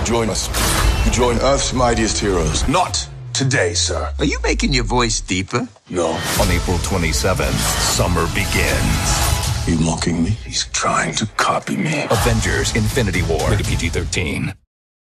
Join us. You join Earth's mightiest heroes. Not today, sir. Are you making your voice deeper? No. On April 27th, summer begins. You mocking me? He's trying to copy me. Avengers: Infinity War. Rated PG-13.